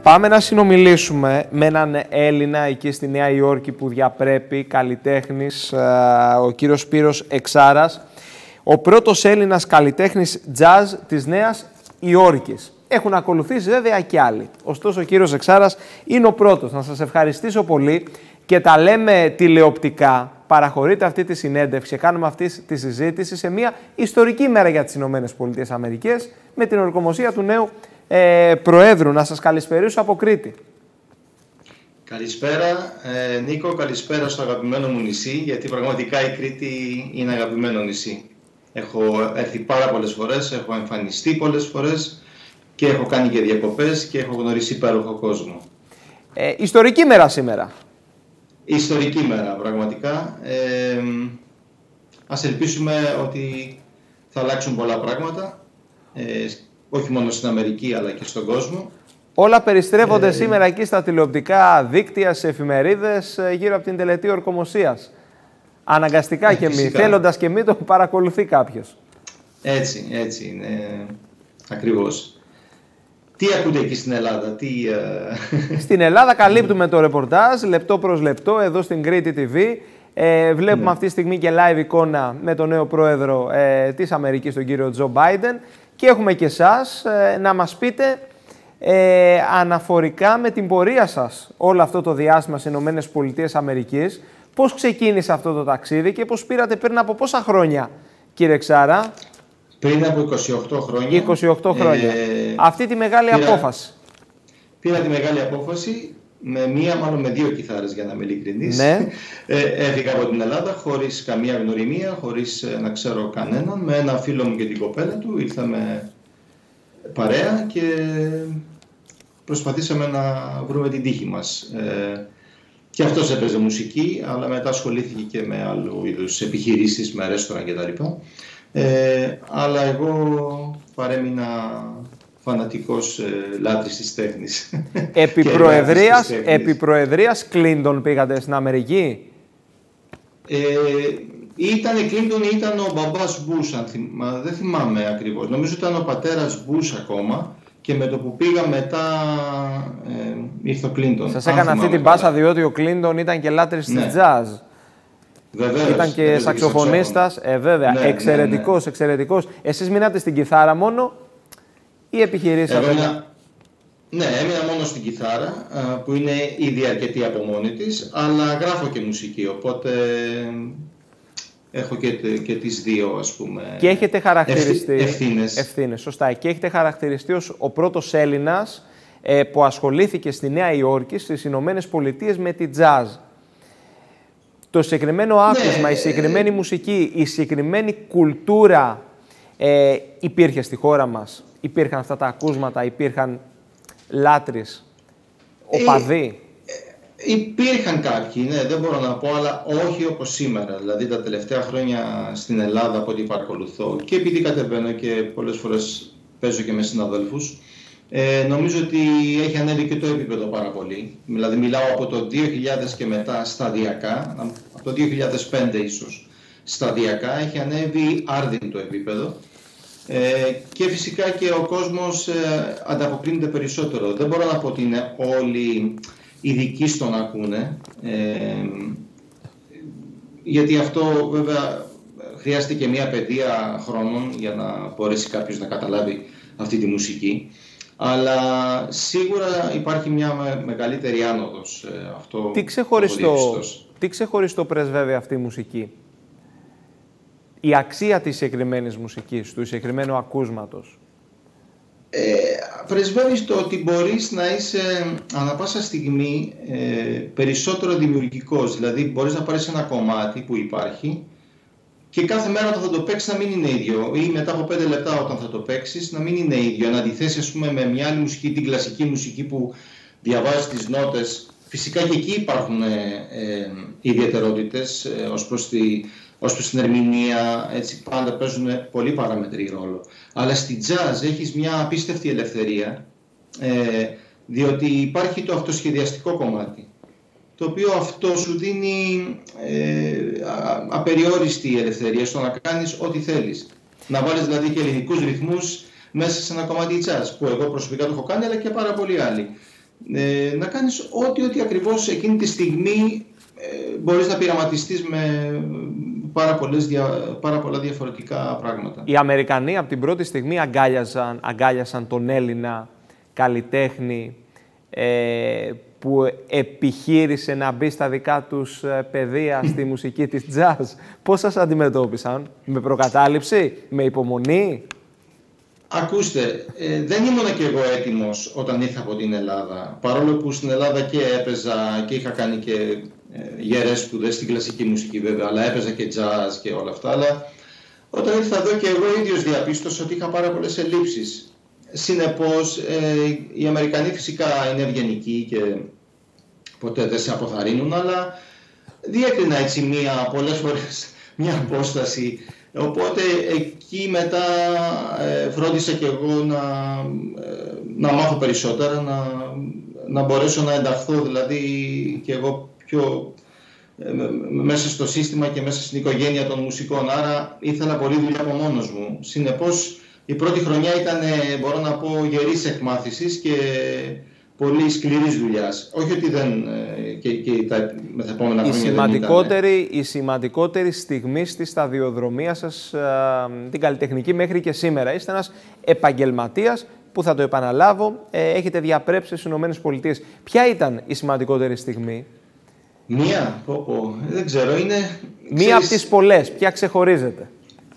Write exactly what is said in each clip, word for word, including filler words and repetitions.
Πάμε να συνομιλήσουμε με έναν Έλληνα εκεί στη Νέα Υόρκη που διαπρέπει, καλλιτέχνης, ο κύριος Σπύρος Εξάρας, ο πρώτος Έλληνας καλλιτέχνης jazz της Νέας Υόρκης. Έχουν ακολουθήσει βέβαια και άλλοι. Ωστόσο ο κύριος Εξάρας είναι ο πρώτος. Να σας ευχαριστήσω πολύ και τα λέμε τηλεοπτικά. Παραχωρείτε αυτή τη συνέντευξη και κάνουμε αυτή τη συζήτηση σε μια ιστορική μέρα για τις Ηνωμένες Πολιτείες Αμερικής με την ορκομοσία του νέου ε, Προέδρου. Να σας καλησπερίσω από Κρήτη. Καλησπέρα ε, Νίκο, καλησπέρα στο αγαπημένο μου νησί, γιατί πραγματικά η Κρήτη είναι αγαπημένο νησί. Έχω έρθει πάρα πολλές φορές, έχω εμφανιστεί πολλές φορές και έχω κάνει και διακοπές και έχω γνωρίσει υπέροχο κόσμο. Ε, ιστορική μέρα σήμερα. Ιστορική μέρα, πραγματικά. Ε, ας ελπίσουμε ότι θα αλλάξουν πολλά πράγματα, ε, όχι μόνο στην Αμερική αλλά και στον κόσμο. Όλα περιστρέφονται ε, σήμερα ε, εκεί στα τηλεοπτικά δίκτυα, σε εφημερίδες, γύρω από την τελετή ορκομοσίας. Αναγκαστικά ε, και μη, θέλοντας και μη το παρακολουθεί κάποιος. Έτσι, έτσι είναι, ακριβώς. Τι ακούτε εκεί στην Ελλάδα, τι... Στην Ελλάδα καλύπτουμε το ρεπορτάζ, λεπτό προς λεπτό, εδώ στην Κρήτη τι βι. Ε, βλέπουμε mm. αυτή τη στιγμή και live εικόνα με τον νέο πρόεδρο ε, της Αμερικής, τον κύριο Τζο Μπάιντεν. Και έχουμε και εσάς ε, να μας πείτε ε, αναφορικά με την πορεία σας όλο αυτό το διάστημα στις Ηνωμένες Πολιτείες Αμερικής. Πώς ξεκίνησε αυτό το ταξίδι και πώς πήρατε πριν από πόσα χρόνια, κύριε Εξάρα? Πριν από είκοσι οκτώ χρόνια. είκοσι οκτώ χρόνια. Ε, αυτή τη μεγάλη πήρα, απόφαση. Πήρα τη μεγάλη απόφαση με μία, μάλλον με δύο κιθάρες για να είμαι ειλικρινής. Ναι. Ε, έφυγα από την Ελλάδα χωρίς καμία γνωριμία, χωρίς να ξέρω κανέναν. Με ένα φίλο μου και την κοπέλα του ήρθαμε παρέα και προσπαθήσαμε να βρούμε την τύχη μας. Ε, και αυτός έπαιζε μουσική, αλλά μετά ασχολήθηκε και με άλλου είδους επιχειρήσεις, με ρέστοραν κτλ. Ε, αλλά εγώ παρέμεινα φανατικός ε, λάτρης της τέχνης. Επί προεδρίας, επί προεδρίας Κλίντον πήγατε στην Αμερική? Ε, ήταν Κλίντον ή ήταν ο μπαμπάς Μπούς, αν θυμά, δεν θυμάμαι ακριβώς. Νομίζω ήταν ο πατέρας Μπούς ακόμα και με το που πήγα μετά ε, ήρθε ο Κλίντον. Σας έκανα αυτή την πάσα διότι ο Κλίντον ήταν και λάτρης ναι. της jazz. Βεβαίως, ήταν και σαξοφωνίστας, ε, βέβαια, ναι, εξαιρετικός, ναι, ναι. εξαιρετικός. Εσείς μείνατε στην κιθάρα μόνο ή επιχειρήσατε? Έμεινα, ναι, έμεινα μόνο στην κιθάρα, που είναι ήδη αρκετή από μόνη της, αλλά γράφω και μουσική, οπότε έχω και, και τις δύο, ας πούμε, και έχετε χαρακτηριστεί, ευθύνες. ευθύνες. Σωστά, και έχετε χαρακτηριστεί ως ο πρώτος Έλληνας ε, που ασχολήθηκε στη Νέα Υόρκη, στις Ηνωμένες Πολιτείες, με τη jazz. Το συγκεκριμένο άκουσμα, ναι, η συγκεκριμένη μουσική, η συγκεκριμένη κουλτούρα ε, υπήρχε στη χώρα μας. Υπήρχαν αυτά τα ακούσματα, υπήρχαν λάτρεις, οπαδοί. Ε, ε, υπήρχαν κάποιοι, ναι, δεν μπορώ να πω, αλλά όχι όπως σήμερα. Δηλαδή τα τελευταία χρόνια στην Ελλάδα, από ό,τι παρακολουθώ, και επειδή κατεβαίνω και πολλές φορές παίζω και με συναδέλφους, Ε, νομίζω ότι έχει ανέβει και το επίπεδο πάρα πολύ. Δηλαδή μιλάω από το δύο χιλιάδες και μετά σταδιακά, από το δύο χιλιάδες πέντε ίσως σταδιακά, έχει ανέβει άρδιν το επίπεδο. Ε, και φυσικά και ο κόσμος ε, ανταποκρίνεται περισσότερο. Δεν μπορώ να πω ότι είναι όλοι ειδικοί στο να ακούνε, ε, γιατί αυτό βέβαια χρειάζεται και μια παιδεία χρόνων για να μπορέσει κάποιος να καταλάβει αυτή τη μουσική. Αλλά σίγουρα υπάρχει μια μεγαλύτερη άνοδος. Αυτό τι ξεχωριστό, τι ξεχωριστό πρεσβεύει αυτή η μουσική? Η αξία της συγκεκριμένης μουσικής, του συγκεκριμένου ακούσματος. Ε, πρεσβεύει το ότι μπορείς να είσαι ανά πάσα στιγμή ε, περισσότερο δημιουργικός. Δηλαδή μπορείς να πάρεις ένα κομμάτι που υπάρχει και κάθε μέρα όταν θα το παίξεις να μην είναι ίδιο, ή μετά από πέντε λεπτά όταν θα το παίξεις να μην είναι ίδιο. Να αντιθέσει, ας πούμε, με μια άλλη μουσική, την κλασική μουσική που διαβάζεις τις νότες. Φυσικά και εκεί υπάρχουν ε, ε, ιδιαιτερότητες ε, ως προς, τη, ως προς την ερμηνεία, έτσι πάντα παίζουν πολύ παραμετρή ρόλο. Αλλά στη jazz έχεις μια απίστευτη ελευθερία, ε, διότι υπάρχει το αυτοσχεδιαστικό κομμάτι, το οποίο αυτό σου δίνει ε, απεριόριστη ελευθερία στο να κάνεις ό,τι θέλεις. Να βάλεις δηλαδή και ελληνικούς ρυθμούς μέσα σε ένα κομμάτι jazz, που εγώ προσωπικά το έχω κάνει, αλλά και πάρα πολλοί άλλοι. ε, να κάνεις ό,τι, ό,τι ακριβώς εκείνη τη στιγμή ε, μπορείς να πειραματιστείς με πάρα, πολλές, πάρα πολλά διαφορετικά πράγματα. Οι Αμερικανοί από την πρώτη στιγμή αγκάλιαζαν, αγκάλιασαν τον Έλληνα καλλιτέχνη ε, που επιχείρησε να μπει στα δικά τους πεδία στη μουσική της jazz. Πώς σας αντιμετώπισαν, με προκατάληψη, με υπομονή? Ακούστε, ε, δεν ήμουν και εγώ έτοιμος όταν ήρθα από την Ελλάδα. Παρόλο που στην Ελλάδα και έπαιζα και είχα κάνει και ε, γερές σπουδές στην κλασική μουσική βέβαια, αλλά έπαιζα και jazz και όλα αυτά. Αλλά όταν ήρθα εδώ και εγώ ίδιος διαπίστωσα ότι είχα πάρα πολλές ελλείψεις. Συνεπώς, ε, οι Αμερικανοί φυσικά είναι ευγενικοί και ποτέ δεν σε αποθαρρύνουν, αλλά διέκρινα έτσι μία, πολλές φορές μία απόσταση. Οπότε εκεί μετά ε, φρόντισα και εγώ να, ε, να μάθω περισσότερα, να, να μπορέσω να ενταχθώ δηλαδή και εγώ πιο ε, μέσα στο σύστημα και μέσα στην οικογένεια των μουσικών. Άρα ήθελα πολλή δουλειά από μόνος μου. Συνεπώς η πρώτη χρονιά ήταν, μπορώ να πω, γερής εκμάθησης και πολύ σκληρής δουλειάς. Όχι ότι δεν και, και τα μεθεπόμενα χρόνια η σημαντικότερη, δεν ήταν. Η σημαντικότερη στιγμή στη σταδιοδρομία σας, την καλλιτεχνική μέχρι και σήμερα. Είστε ένας επαγγελματίας που, θα το επαναλάβω, έχετε διαπρέψει στις Ηνωμένες Πολιτείες. Ποια ήταν η σημαντικότερη στιγμή? Μία, πω, πω, δεν ξέρω, είναι... Μία ξέρεις... από τις πολλές, ποια ξεχωρίζεται?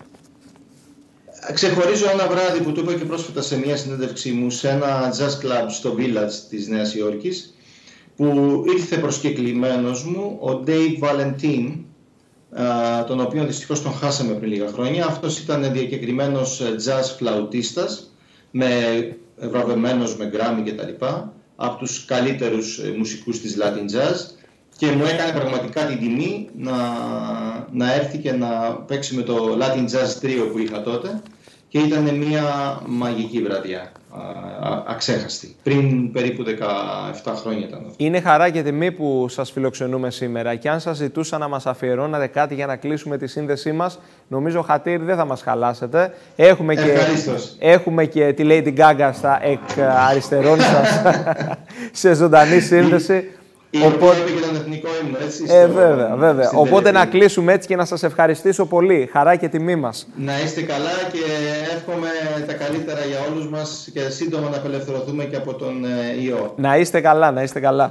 Ξεχωρίζω ένα βράδυ που το είπα και πρόσφατα σε μια συνέντευξή μου σε ένα jazz club στο Village της Νέας Υόρκης, που ήρθε προσκεκλημένος μου ο Dave Valentin, τον οποίο δυστυχώς τον χάσαμε πριν λίγα χρόνια. Αυτός ήταν διακεκριμένος jazz φλαουτίστας, με βραβευμένος με Grammy κτλ, από τους καλύτερους μουσικούς της Latin Jazz, και μου έκανε πραγματικά την τιμή να, να έρθει και να παίξει με το Latin Jazz Trio που είχα τότε, και ήταν μια μαγική βραδιά, α, α, αξέχαστη. Πριν περίπου δεκαεπτά χρόνια ήταν αυτό. Είναι χαρά και τιμή που σας φιλοξενούμε σήμερα, και αν σας ζητούσα να μας αφιερώνατε κάτι για να κλείσουμε τη σύνδεσή μας, νομίζω, Χατήρ, δεν θα μας χαλάσετε. Έχουμε και, έχουμε και τη Lady Gaga στα εκ αριστερών σας σε ζωντανή σύνδεση. Οπότε και τον εθνικό ύμνο, έτσι. Ε, στο... βέβαια, βέβαια. Οπότε να κλείσουμε έτσι και να σας ευχαριστήσω πολύ. Χαρά και τιμή μας. Να είστε καλά και εύχομαι τα καλύτερα για όλους μας και σύντομα να απελευθερωθούμε και από τον ιό. Να είστε καλά, να είστε καλά.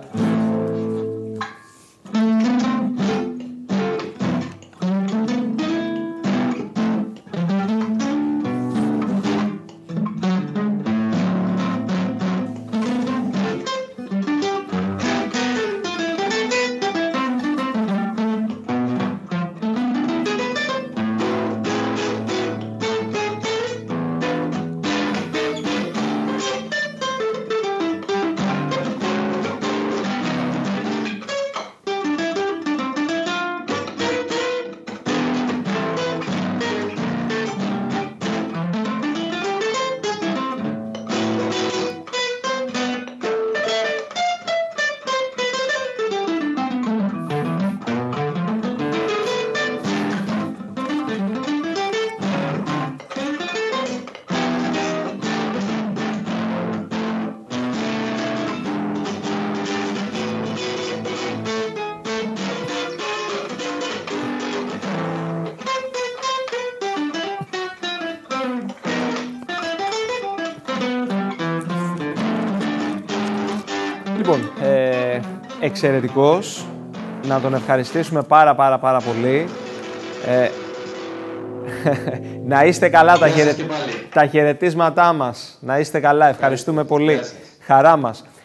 Λοιπόν, ε, εξαιρετικός. Να τον ευχαριστήσουμε πάρα πάρα πάρα πολύ. Ε, να είστε καλά, τα, χαιρε... τα χαιρετίσματά μας. Να είστε καλά, ευχαριστούμε πολύ. Χαρά μας.